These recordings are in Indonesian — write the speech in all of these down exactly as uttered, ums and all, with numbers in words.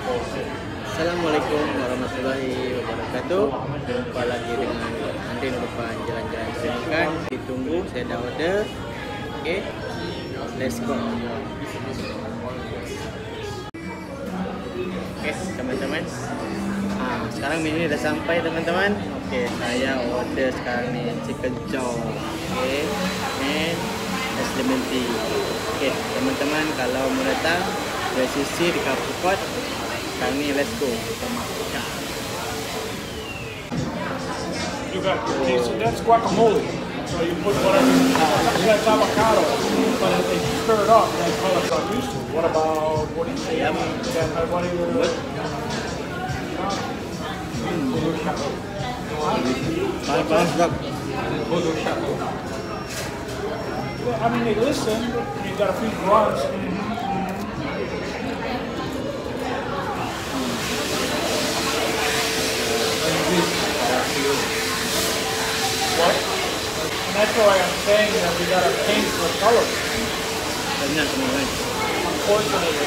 Assalamualaikum warahmatullahi wabarakatuh. Jumpa lagi dengan Andri depan jalan-jalan makan. Ditunggu, saya dah order. Oke, okay. Let's go. Oke, okay, teman-teman. Ah, sekarang menu dah sampai, teman-teman. Oke, okay, saya order sekarang ni chicken chop. Oke, okay. And es lemon tea. Oke, okay, teman-teman, kalau mau datang dari sisi di Kapukot. Sekarang ni, let's go. You got these, that's guacamole. So you put whatever. That's avocado. But if they stir it up, that's how it's not used to. What about what do you say? Yep. Yeah, what do you? Panas-panas sedap. I mean, they listen. You got a few grunts. What? And that's why I'm saying that we gotta paint for color. Banyak, teman-teman. Unfortunately.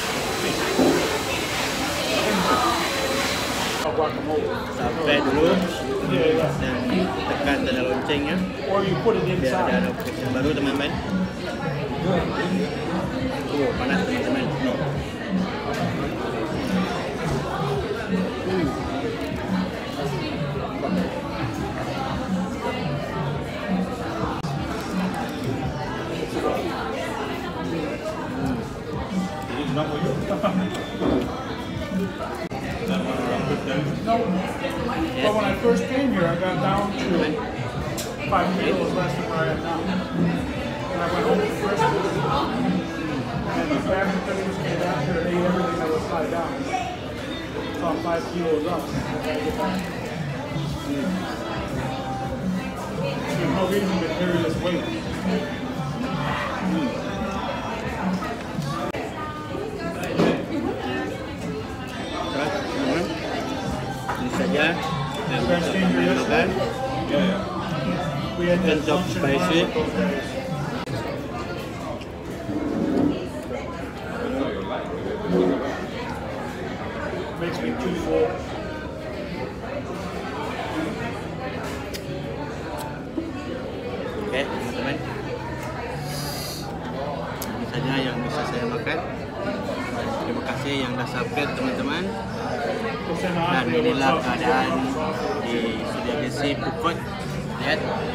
Guacamole. Sampai dulu. Yeah, yeah. Dan tekan tanda loncengnya. Or you put it Biar inside. ada notification baru, teman-teman. Oh, panas, teman-teman. No. But when I first came here, I got down to five kilos less than where I am now. And I went home for Christmas. And the family members came after and ate everything that was tied down. So I'm five kilos up. I gotta get back. There's no reason to carry this weight. Saja yang bisa kami makan chicken chop spicy. Makes me too full. Oke, teman-teman. Ini saja yang bisa saya makan. Terima kasih yang dah subscribe, teman-teman. Dan inilah keadaan di Sulawesi Pukot. Lihat.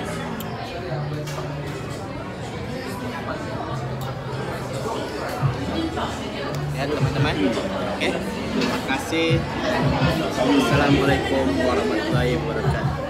Lihat, teman-teman. Oke. Terima kasih. Assalamualaikum warahmatullahi wabarakatuh.